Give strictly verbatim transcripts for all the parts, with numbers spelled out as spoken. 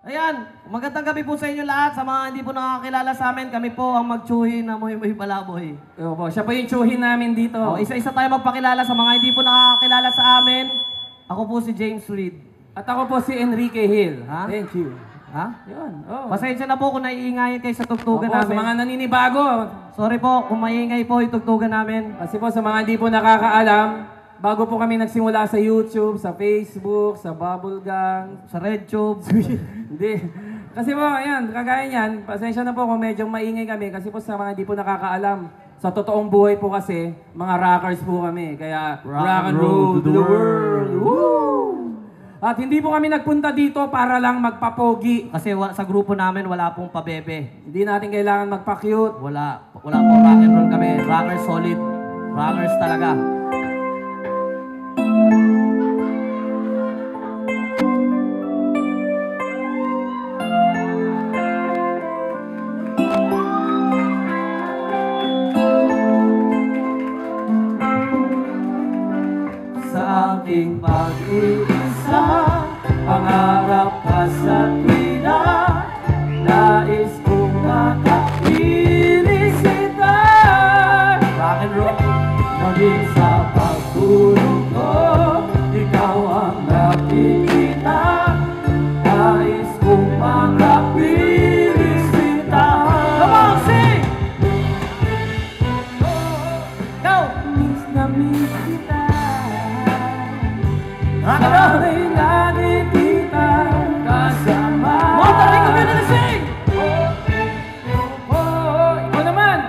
Ayan, magandang gabi po sa inyo lahat. Sa mga hindi po nakakilala sa amin, kami po ang magtsuhin na Moymoy Palaboy. Yo po, siya po yung tsuhin namin dito. Oh, isa-isa tayo magpakilala sa mga hindi po nakakilala sa amin. Ako po si James Reed. At ako po si Enrique Hill. Ha? Thank you. Ha? Yun. Oh. Pasensya na po kung naiingayin kayo sa tugtugan Opo, namin. sa mga naninibago. Sorry po kung maingay po yung tugtugan namin. Kasi po sa mga hindi po nakakaalam, bago po kami nagsimula sa YouTube, sa Facebook, sa Bubblegang, Sa RedTube. hindi. Kasi po, ayan, kagaya niyan, pasensya na po kung medyo maingay kami kasi po sa mga hindi po nakakaalam, sa totoong buhay po kasi, mga rockers po kami. Kaya, rock, rock and roll to the world. Woo! At hindi po kami nagpunta dito para lang magpapogi. Kasi wa- sa grupo namin wala pong pabebe. Hindi natin kailangan magpa-cute. Wala. Wala pong rock and roll kami. Rockers solid. Rockers talaga. Sa aking pag-iisa, pangarap ka sa tuwina, nais kong makapiling kita. Rock and roll, maging sa pagtulog ko, ikaw ang nakikita, nais kong makapiling kita. Come on, sing! Go! Miss na miss kita. Rock and roll! Sana'y nakikita kasama. Motoring community sing! Oh, oh, ikaw naman!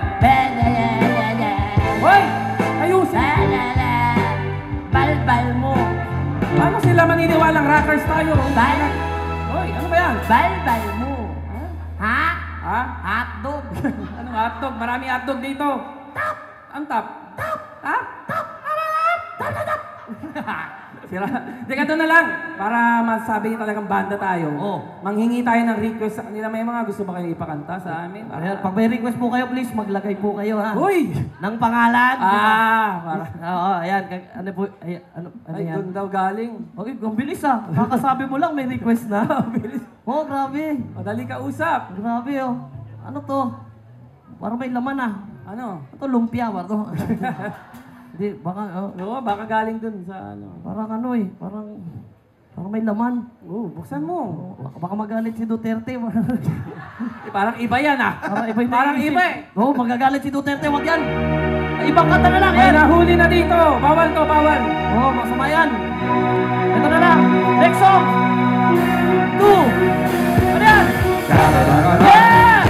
Hoy! Ayusin! Balbal mo. Paano sila maniniwalang rockers tayo? Bal Hoy, ano ba yan? balbal mo. Ha? Ha? Hotdog. Anong hotdog? Marami hotdog dito. Tap! Ang tap? Tap! Tap? Tap! Tap! Tap! Sira. Teka, doon na lang. Para masabi talagang banda tayo. Oh. Manghingi tayo ng request sa kanila. May mga gusto ba kayo ipakanta sa amin? Ayan, pag may request po kayo, please, maglagay po kayo, ha? Uy! Ng pangalan. Ah! Para. Oo, ayan. kag- Ano po, ay, ano, ano Ay, yan? doon daw galing. Okay, ang bilis ah. Kakasabi mo lang, may request na. Bilis. Oh, grabe. Madali ka usap. Grabe, oh. Ano to? Parang may laman ah. Ano? Ito, lumpia ba to? Hindi, baka, oh, Oo, baka galing dun sa ano. parang ano eh. Parang, parang may laman. Oo, buksan mo. Oh, baka, baka magalit si Duterte. Eh, parang iba yan ah. parang iba yung Parang naisip. iba eh. Oo, oh, magagalit si Duterte. Wag yan. Ibang kanta na lang. May Yan. nahuli na dito. Bawal to, bawal. Oo, oh, masama yan. Ito na lang. Next song. Two. Ano yan? Yeah!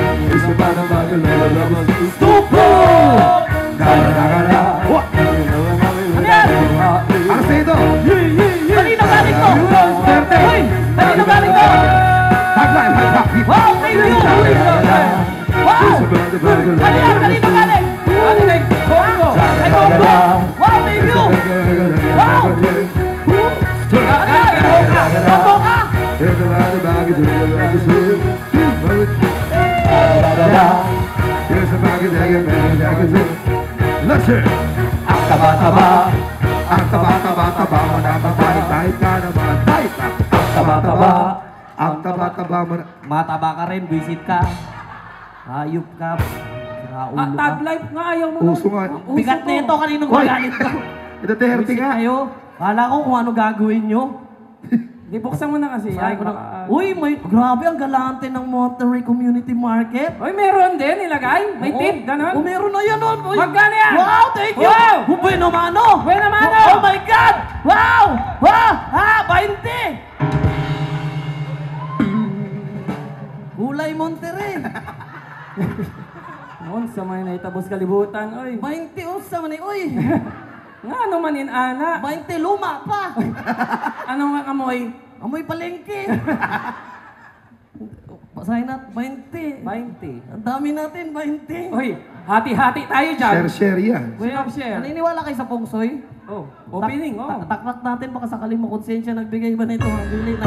Stupo! Ano yan? Ano sa ito? Kanino galing to? Hoy! Kanino galing to? Tagline, tagline. Wow! Thank you! Wow! Ano yan? Kanino galing? Ano kay Congo? Ay, Congo! Wow! Thank you! Wow! Ano yan? Congo ka? Listen! Ang taba-taba, ang taba-taba-taba, manababalik-balik ka naman. Ang taba-taba, ang taba-taba, Mataba ka rin, visit ka. Hayop ka. Ah, Raulo tag ka. life nga ayaw mo. uso nga. Bigat na ito, kaninong Hoy! magalit to? Ito thirty Visit nga. kayo. Kala ko kung ano gagawin nyo. Di, buksan mo na kasi. Sabi ko na, Baka- uy, may, grabe ang galante ng Monterey Community Market. Uy, meron din nilagay. May Oo. tip, ganon. Oh, meron na yan. Oh. Uy. Magkano yan? Wow, thank you. Wow. Oh, bueno mano. Bueno mano. Oh, oh my God. Wow. Wow. Ha, twenty. Kulay Monterey. Noon, sa may naitabos kalibutan. Uy, twenty oh, sa mani. Uy. nga ano man inana. twenty luma pa. Ano nga amoy? Amoy palengke. Pasahin na, twenty. twenty. Ang dami natin, twenty. Uy, hati-hati tayo dyan. Share-share yan. Share, share. Naniniwala kayo sa pungsoy? Oh, opening, Tak- oh. tak- Takrak natin, baka sakaling mo konsensya nagbigay ba nito? Bili na.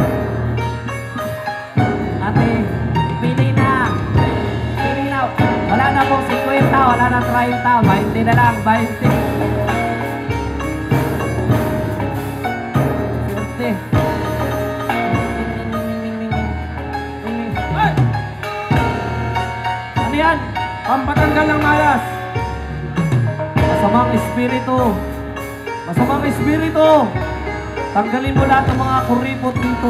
Ate, pili na. Pili na. Wala na pong fifty, wala na thirty, twenty na lang, twenty. Swerte. Masamang espiritu. Masamang espiritu. Tanggalin mo lahat ng mga kuripot dito.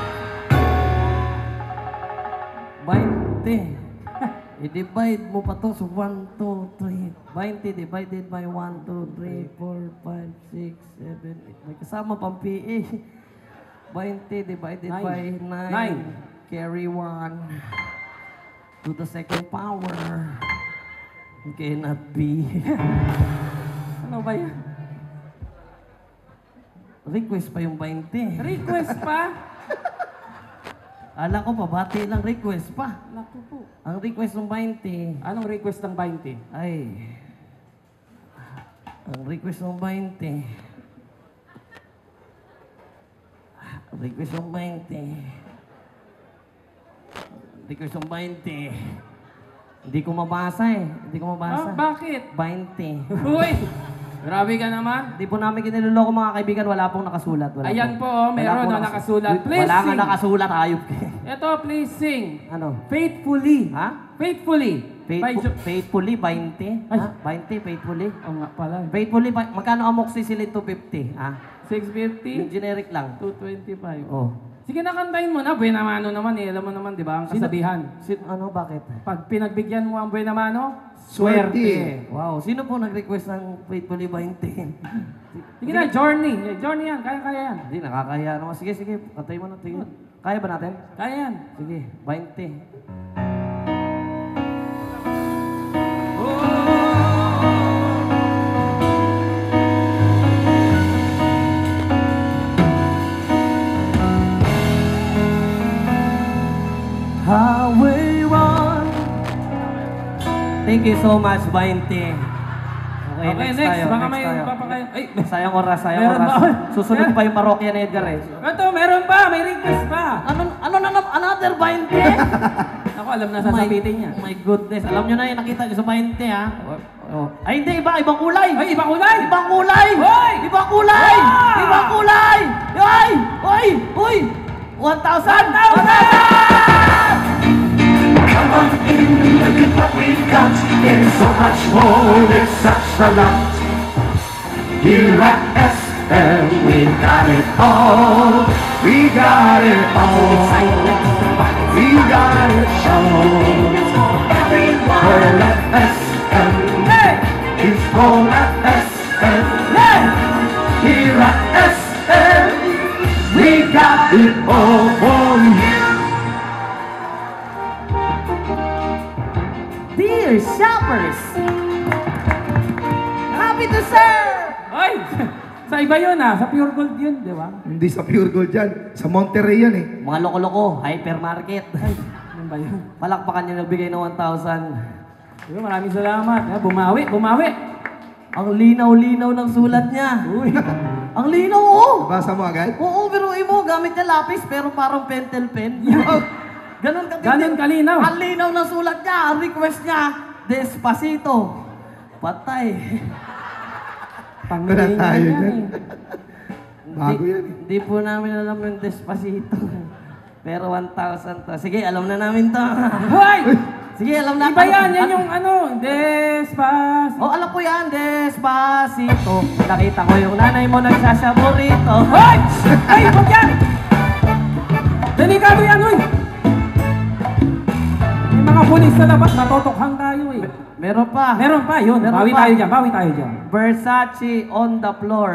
twenty. I-divide mo pa to. So, one, two, three. twenty divided by one, two, three, four, five, six, seven, eight. May kasama pang P A. twenty divided Nine. by nine. Nine. Carry one. To the second power. It cannot be. Ano ba yan? Request pa yung twenty. Request pa? Ala ko pa, bati lang request pa. Naku po. Ang request ng twenty. Anong request ng twenty? Ay. Ang request ng twenty. Request ng twenty. Request ng twenty. Hindi ko mabasa eh. Hindi ko mabasa. Ah, bakit? twenty. Uy! Grabe ka naman. Hindi po namin kiniloloko mga kaibigan. Wala pong nakasulat. Wala Ayan po, Wala oh, meron po na nakas- nakasulat. Please Wala nga sing. nakasulat. Ayop ka. Ito, please sing. Ano? Faithfully. Ha? Faithfully. By Faithful, Jo- faithfully, twenty? Ay. Ha? twenty, faithfully? Oo nga pala. Faithfully, ba- magkano amoxicillin two fifty? Ha? six fifty, Yung generic lang. two twenty-five. Oh. Sige na, kantahin mo na. Buenamano naman eh. Alam mo naman, di ba? Ang Sino- kasabihan. Sin- ano, bakit? Pag pinagbigyan mo ang Buenamano, Swerte. swerte. Wow, sino po nag-request ng faithfully twenty? Sige na, journey. Eh, Journey yan. Kaya-kaya yan. Hindi, nakakaya naman. Sige, sige, kantay mo na. Sige. Kaya ba natin? Kaya yan. Sige, twenty. Highway one. Thank you so much, twenty. Okay, Okay, next, next. tayo. Baka next may tayo. papakain. Ay, Sayang oras, sayang Meron oras. ba? Susunod Meron? pa yung parokya ni Edgar eh. ito, meron pa. May request pa. Ano, ano na naman? Another twenty? Ako, alam na sasabitin niya. My goodness. Alam nyo na yung nakita nyo sa twenty ha. Oh. Ay hindi, iba. Ibang kulay. Ay, ibang kulay. Ibang kulay. Hoy! Ibang kulay. Ah! Ibang kulay. Ay! Uy! Uy! one thousand! one thousand! Come on in, look at what we've got. There's so much more, there's such a lot. Here at S M, we got it all. We got it all. We got it all. All at S M. Hey! It's all at S M. Hey! Here at S M, we got it all for you. Dear shoppers! Happy to serve! Ay! Sa iba yun ah. Sa pure gold yun, di ba? Hindi sa Pure Gold yan. Sa Monterrey yan eh. Mga loko-loko, hypermarket. Ay, yun ba yun? Palakpakan nyo nagbigay ng one thousand. Diba, maraming salamat. Ah, bumawi, bumawi. Ang linaw-linaw ng sulat niya. Uy. Ang linaw, oh! Basa mo agad? Oo, pero mo, gamit niya lapis, pero parang pentel pen. Ganon ka Ganon kalinaw. Ang linaw ng sulat niya, ang request niya, Despacito. Patay. Pangalan tayo yan dyan. eh. Bago Hindi- yan eh. Hindi po namin alam yung Despacito. Pero one thousand to. Sige, alam na namin to. Hoy! Sige, alam na. Iba yan, yan yung ano, Despas. Oh, alam ko yan, Despacito. Nakita ko yung nanay mo nagsasaborito. Hoy! Ay, huwag yan! Delikado yan, hoy! May mga pulis sa labas, natotokhang tayo eh. Meron pa. Meron pa, yun. Meron Bawi pa. tayo dyan, bawi tayo dyan. Versace on the floor.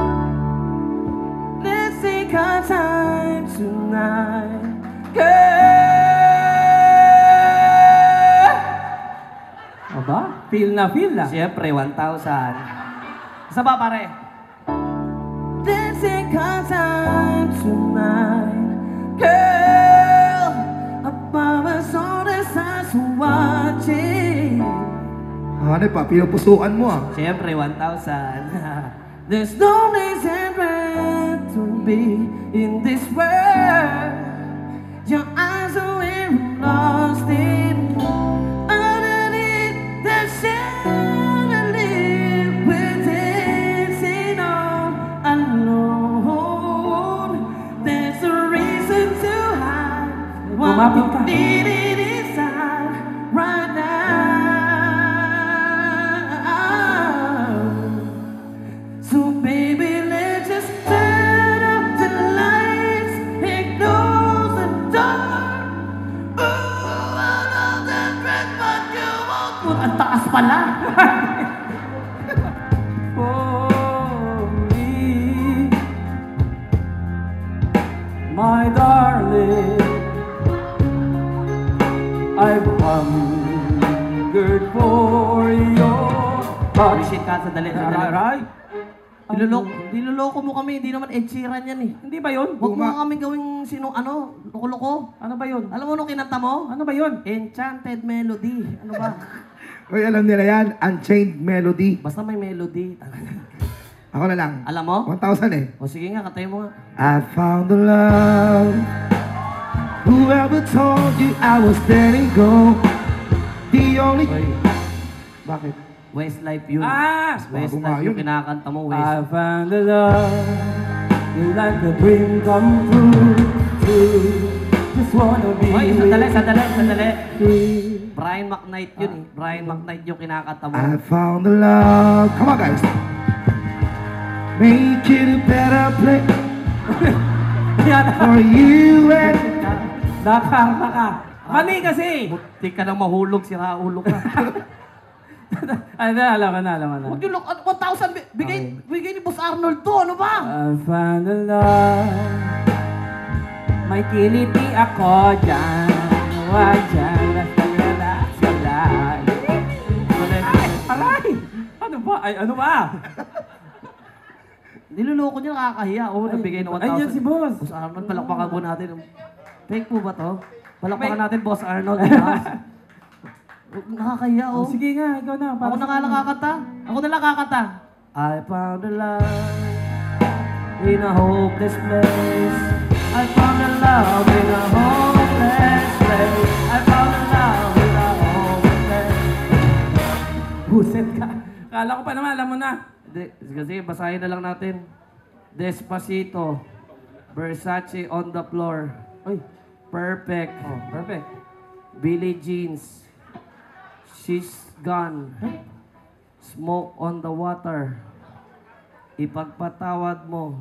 Let's take our time tonight, girl. Aba, feel na feel na. Siyempre, one thousand. Isa ba, pare? Let's take our time tonight, girl. Above all the stars watching. Ano pa, pinupusukan mo ah. Siyempre, one thousand. There's no reason to be in this world. Your eyes are where I'm lost in. Underneath the chandelier, we're dancing on alone. There's a reason to hide. Lumapit ka. Need it inside right now. my darling. I've hungered for your touch. Shit ka, sandali, sandali. Aray. Niloloko, niloloko mo kami, hindi naman Ed Sheeran yan eh. Hindi ba yun? Huwag mo nga kaming gawing sino, ano, loko-loko. Ano ba yun? Alam mo nung kinanta mo? Ano ba yun? Enchanted Melody. Ano ba? Uy, alam nila yan. Unchained Melody. Basta may melody. Ako na lang. Alam mo? one thousand eh. O sige nga, katayin mo nga. I found the love. Whoever told you I was letting go. The only... Oy, Bakit? Westlife yun. Ah! Bago nga Westlife yun yung eh. kinakanta mo, I West. found the love. You like a dream come true. True. Just wanna be Oy, sandali, sandali, sandali. free. Brian McKnight yun eh. Brian McKnight yung kinakanta mo. I found the love. Come on, guys. Make it a better place Yan. for you and... Nakakanta ka. Mali kasi. Buti ka nang mahulog, si Raulo ka. Ay, na, alam ko na, alam ko na. Huwag yung look, ano, one thousand, bi- bigay, bigay ni Boss Arnold to, ano ba? I found the love. May kiliti ako dyan. Huwag dyan. Basta gala sa lahat. Ay, aray! Ano ba? Ay, ano ba? Niloloko niya, nakakahiya. Oo, nabigay ng one thousand. Ay, yan si Boss. Boss Arnold, palakpakan po natin. Fake po ba to? Palakpakan Fake. natin, Boss Arnold. Nakakahiya, Oh, oh. sige nga, ikaw na. Ako na nga lang kakanta. Ako na lang kakanta. I found the love in a hopeless place. I found the love in a hopeless place. I found the love in a hopeless place. Buset ka. Kala ko pa naman, alam mo na. Hindi, kasi basahin na lang natin. Despacito. Versace on the floor. Uy, Perfect. oh, perfect. Billie Jeans. She's gone. Smoke on the water. Ipagpatawad mo.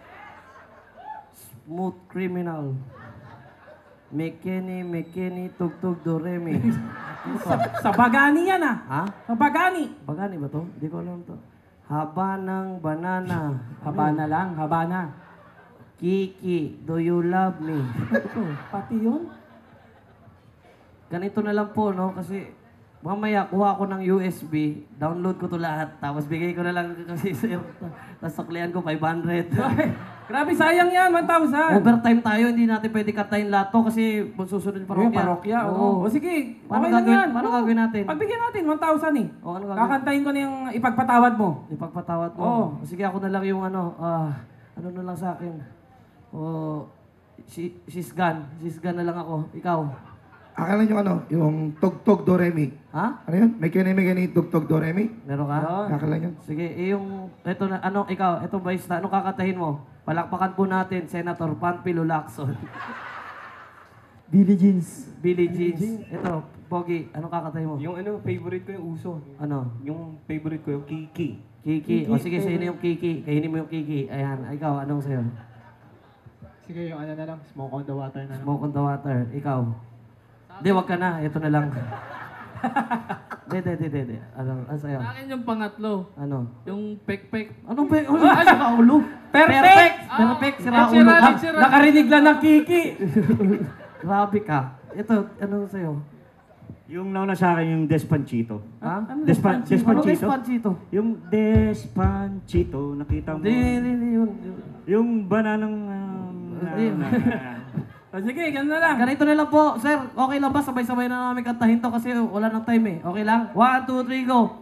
Smooth criminal. Mekeni, Mekeni, tugtog do remi. Sa, sa Bagani yan ah. Ha? Sa Bagani. Bagani ba to? Hindi ko alam to. Haba ng banana. Habana lang, Habana. Kiki, do you love me? Pati yun? Ganito na lang po, no? Kasi mamaya kuha ko ng U S B, download ko to lahat, tapos bigay ko na lang kasi sir. Tapos suklian ko five hundred. Ay, grabe, sayang yan, one thousand. Overtime tayo, hindi natin pwede katayin lahat to kasi susunod yung Parokya. parokya. Parokya, oo. O sige, Paano okay lang gagawin- yan. paano Oo. gagawin natin? Pagbigyan natin, one thousand eh. O ano gagawin? Kakantahin ko na yung ipagpatawad mo. Ipagpatawad mo. Oo. O, sige, ako na lang yung ano, ah, ano na lang sa akin. O, she, she's gone. She's gone na lang ako. Ikaw. Akala nyo ano, yung tugtog do re mi. Ha? Ano yun? May kini may kini tugtog do re mi. Meron ka? Yun. Akala nyo? Sige, eh, yung, eto na, ano, ikaw, eto ba, anong kakatahin mo? Palakpakan po natin, Senator Panfilo Lacson. Billie Jeans. Billie Jeans. Ito, Pogi, anong kakatahin mo? Yung ano, favorite ko yung uso. Ano? Yung favorite ko yung Kiki. Kiki. O sige, sino yung Kiki? Kainin mo yung Kiki. Ayan, ikaw, anong sa'yo? Sige, yung ano na lang, smoke on the water na lang. Smoke on the water. Ikaw. Hindi, wag ka na. Ito na lang. Hindi, hindi, hindi, hindi. Ano, ano sa'yo? Sa akin yung pangatlo, Ano? yung pek-pek. Anong pe... Oh, ay, si Raulo. Perfect! Perfect! Perfect, si Ah, Raulo. Ed Sheeran, Ah, Ed Sheeran. Nakarinig lang ng Kiki. Grabe ka. Ito, ano sa'yo? Yung nauna sa akin yung Despanchito. Ha? Ano Despa- Despanchito? Ano Despanchito? Espanchito? Yung Despanchito, nakita mo. Hindi, hindi, hindi yun. Yung bananang... Um, Hindi. na- na- O sige, ganun na lang. Ganito na lang po, sir. Okay lang ba? Sabay-sabay na namin kantahin to kasi wala nang time eh. Okay lang? One, two, three, go!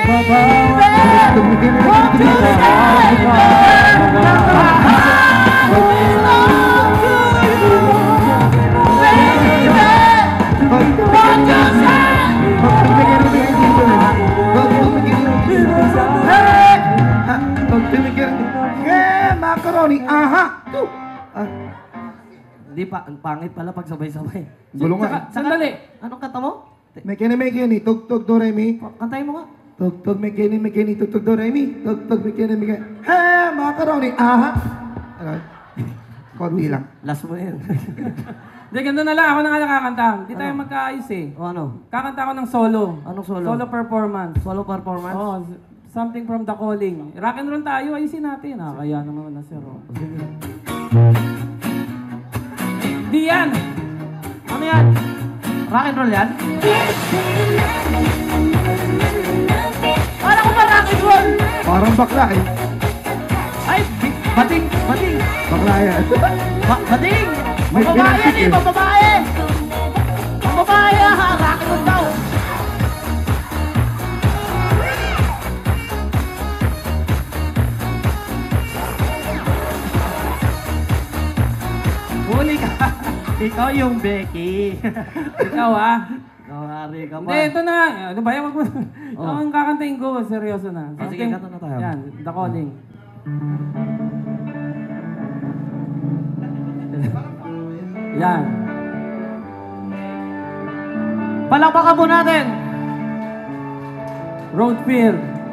Eh, macaroni, aha! Tu! Ah, Hindi pa, ang pangit pala pag sabay-sabay. gulo nga. Saka, sandali. Anong kanta mo? May kini may kini, tugtog do re mi. Kantahin mo nga. Tugtog may kini may kini, tugtog do re mi. Tugtog may kini may kini. Eh, macaroni, aha! Ano? Konti lang. Last mo yan. Hindi, ganun na lang. Ako na nga nakakanta. Hindi tayo magkaayos eh. o ano? Kakanta ako ng solo. Anong solo? Solo performance. Solo performance? Oh, something from the calling. Rock and roll tayo, ayusin natin. Ah, kaya naman na sir. Oh. Di yan. Ano yan? Rock and roll yan? Kala ko ba rock and roll? Parang bakla eh. Ay, bating, bating. Bakla yan. Ba bating! May Pambabae yan pinantik eh, eh. pambabae! Pambabae ha, rock and roll daw. Huli ka. Ikaw yung Becky. Ikaw ah. Ikaw, hari ka pa. Hindi, ito na. Ano ba yan? Wag mo. Oh. Ito ang kakantayin ko. Seryoso na. Oh, sige, kanta na tayo. Yan, The Calling. Yan. Palakpakan po natin. Road Fear.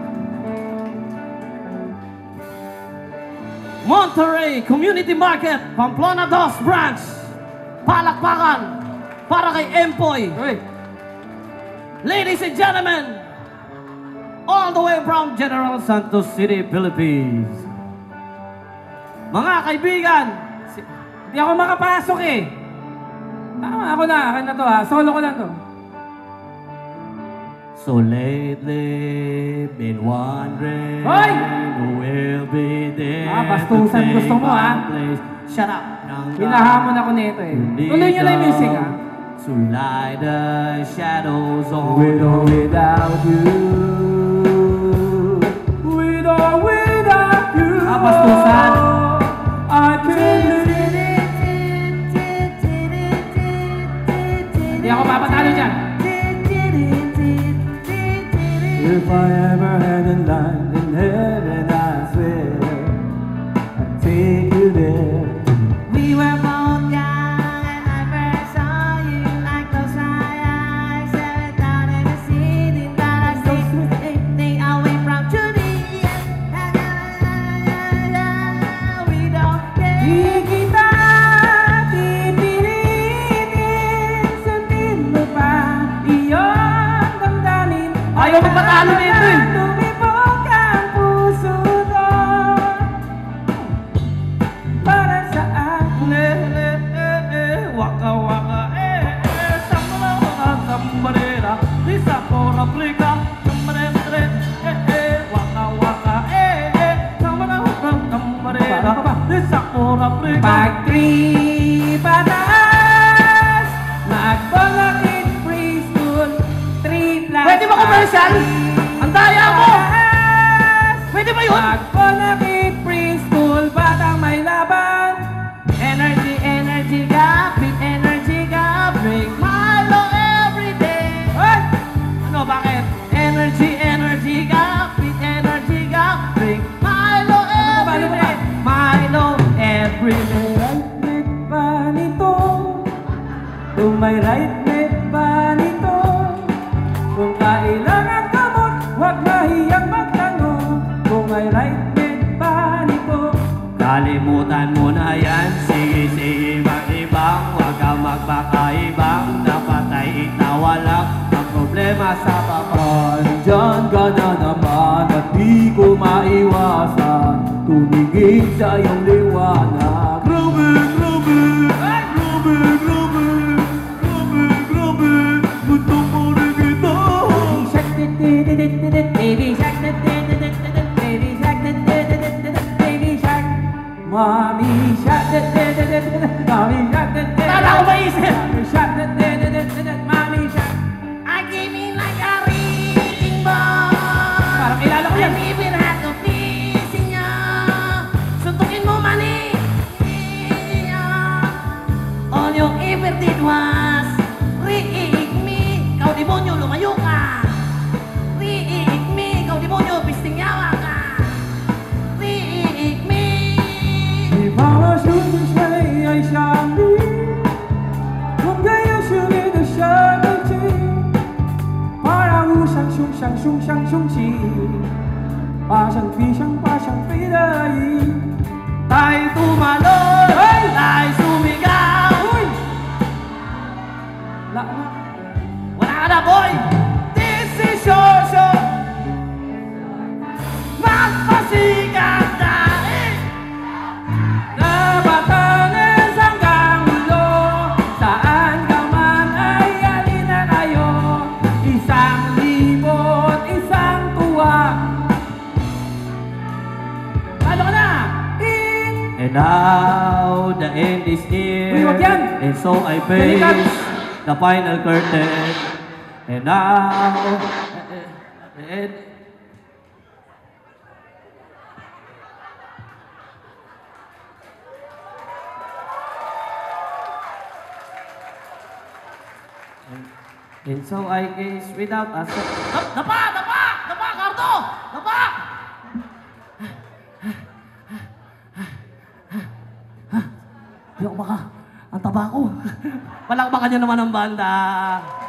Monterey Community Market, Pamplona Dos Branch. Palakpakan para kay Empoy. Uy. Ladies and gentlemen, all the way from General Santos City, Philippines. Mga kaibigan, Si- Hindi ako makapasok eh. Tama, ako na. Akin na to ha. Solo ko lang to. so lately been wondering Hoy! who will be there. Ah, bastusan to gusto mo, take ah. my place. Shut up. Nang Hinahamon ako nito eh. Tuloy nyo lang yung music ha. to light the shadows on With or without you. With or without you. Ah, bastusan. I can live. Hindi ako papatalo dyan. If I ever had a land in heaven, I swear I'd take you there. We were both young and I first saw you like those dry eyes that down in the city that I stay stay away from Judy. We don't Di care. kita pipilitin, sundin mo pa iyong damdamin. Ayaw magpatalo nito eh. Lumipog ang puso ko para sa akin. Eh, eh, eh, eh, waka waka eh, eh, sambala waka sambarera, lisa kora plika, sambarera, eh, eh, waka waka eh, eh, sambala waka sambarera, lisa kora plika. Pag three pataas, magbalakid preschool, three plus Pwede ba commercial? Ang daya mo! Pwede ba yun? Magbalakid preschool, batang may laban. Energy, energy, got big energy, got big Milo every day. Ay! Ano, bakit? Energy, energy, got big energy, got big Milo every Paano ba? day. Milo every day. Right leg ba nito? Kung may right leg ba nito? Kung kailangan gamot, huwag mahiyang magtanong. Kung may right leg ba nito? Kalimutan mo na yan, sige sige ibang-ibang, huwag kang magpakaibang, napatay itawa lang ang problema sa baba. Andyan ka na naman at di ko maiwasan tumingin sa iyong liwanag. Grabe, grabe, grabe, grabe, grabe, grabe, gusto ko rin kita. Baby shark, dit, dit, dit, dit, dit, dit, baby shark, dit, dit, dit, dit, dit, dit, baby shark. Mommy shark, dit, dit, dit, dit, dit, mommy shark, dit, dit, Wala ko maisip. mommy shark, dit, dit, dit, dit, dit, mommy shark. I came in like a wrecking ball. Parang kilala ko yan. I'm even had to pleasing ya. Suntukin mo mani. All you ever did was riig me. Kau demonyo, lumayo ka. Riig me. Kau demonyo, pisting yawa ka. Riig me. 你把我数进谁爱上你？我更有属于的生命体，把让无上凶上凶上凶器，爬上飞上爬上飞的翼。 Tayo tumalon, tayo sumigaw. Uy! La na. Wala ka na, boy! This is your show! Magpasikat dahil Nabatanes hanggang ulo. And now the end is near. Uy, wag yan! And so I Dalikat! face the final curtain. And now and And so I gaze without a se- Dapa! Dapa! Dapa, Cardo! Dapa! Di ako baka. Ang taba ko. Palakpakan niyo naman ang banda.